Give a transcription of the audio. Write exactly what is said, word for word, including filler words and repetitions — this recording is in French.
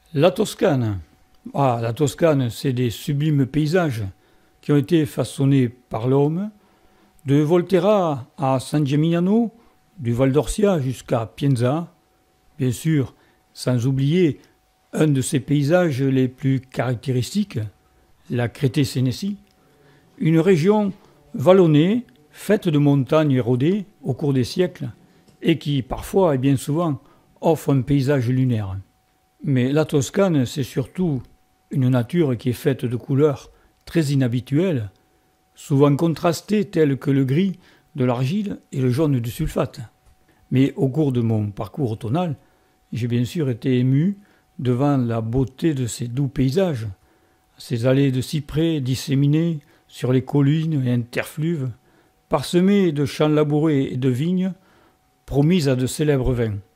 La Toscane. Ah, la Toscane, c'est des sublimes paysages qui ont été façonnés par l'homme, de Volterra à San Gimignano, du Val d'Orcia jusqu'à Pienza, bien sûr, sans oublier un de ces paysages les plus caractéristiques, la Crété-Sénétie, une région vallonnée, faite de montagnes érodées au cours des siècles, et qui, parfois et bien souvent, offre un paysage lunaire. Mais la Toscane, c'est surtout une nature qui est faite de couleurs très inhabituelles, souvent contrastées telles que le gris de l'argile et le jaune du sulfate. Mais au cours de mon parcours automnal, j'ai bien sûr été ému devant la beauté de ces doux paysages, ces allées de cyprès disséminées sur les collines et interfluves, parsemées de champs labourés et de vignes promises à de célèbres vins.